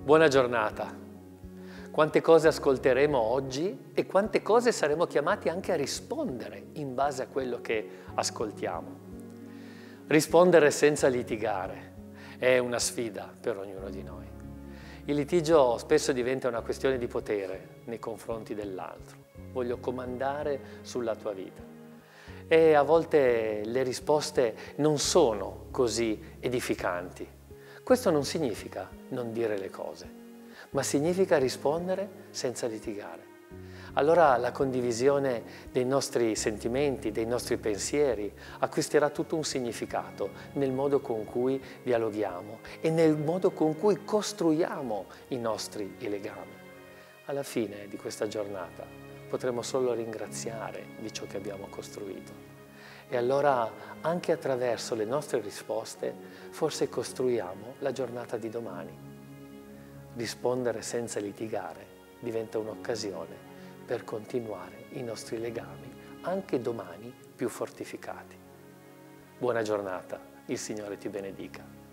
Buona giornata. Quante cose ascolteremo oggi e quante cose saremo chiamati anche a rispondere in base a quello che ascoltiamo. Rispondere senza litigare è una sfida per ognuno di noi. Il litigio spesso diventa una questione di potere nei confronti dell'altro. Voglio comandare sulla tua vita. E a volte le risposte non sono così edificanti. Questo non significa non dire le cose, ma significa rispondere senza litigare. Allora la condivisione dei nostri sentimenti, dei nostri pensieri, acquisterà tutto un significato nel modo con cui dialoghiamo e nel modo con cui costruiamo i nostri legami. Alla fine di questa giornata potremo solo ringraziare di ciò che abbiamo costruito. E allora anche attraverso le nostre risposte forse costruiamo la giornata di domani. Rispondere senza litigare diventa un'occasione per continuare i nostri legami anche domani più fortificati. Buona giornata, il Signore ti benedica.